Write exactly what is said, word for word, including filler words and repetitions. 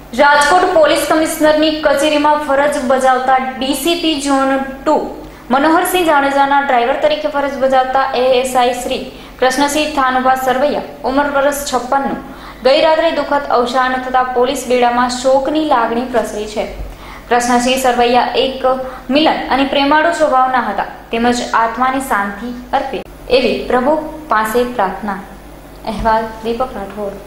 Rajkot police કમિશનરની કચેરીમાં ફરજ બજાવતા ડીસીપી ઝોન ટુ મનોહરસિંહ જાડેજાના ડ્રાઈવર તરીકે ફરજ બજાવતા એએસઆઈ શ્રી કૃષ્ણસિંહ થાનુભા સરવૈયા ઉંમર વર્ષ છપ્પનનું ગઈ રાત્રે દુઃખદ અવસાન થતા પોલીસ બેડામાં શોકની લાગણી પ્રસરી છે। કૃષ્ણસિંહ સરવૈયા એક મિલન અને પ્રેમાળુ સ્વભાવના હતા, તેમજ આત્માની શાંતિ અર્પે એવી પ્રભુ પાસે પ્રાર્થના। અહેવાલ દીપક રાઠોડ।